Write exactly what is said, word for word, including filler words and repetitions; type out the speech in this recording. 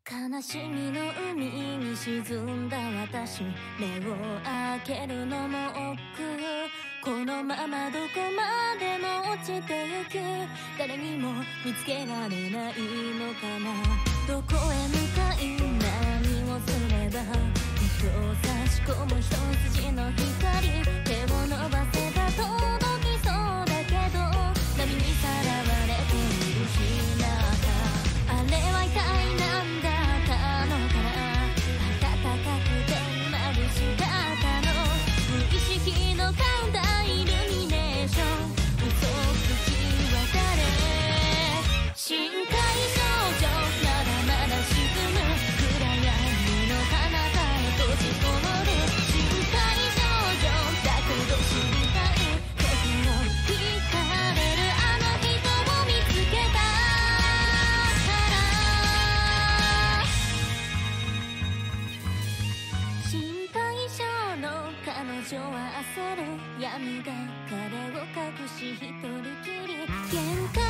悲しみの海に沈んだ私、目を開けるのも億劫。このままどこまでも落ちてゆき、誰にも見つけられないのかな。どこへ向かい何をすれば、糸を差し込む一筋の光、手を伸ばせば届きそうだけど、波にさらわれて見失った。あれは一体何だったのかな。暖かくて眩しかったの、無意識のカウンターイルミネーション、嘘つき別れ深海少女、まだまだ沈む暗闇の彼方へ閉じこもる深海少女だけど知りたい、心惹かれるあの人を見つけたから。心配性の彼女は焦る、闇が彼を隠し一人きり限界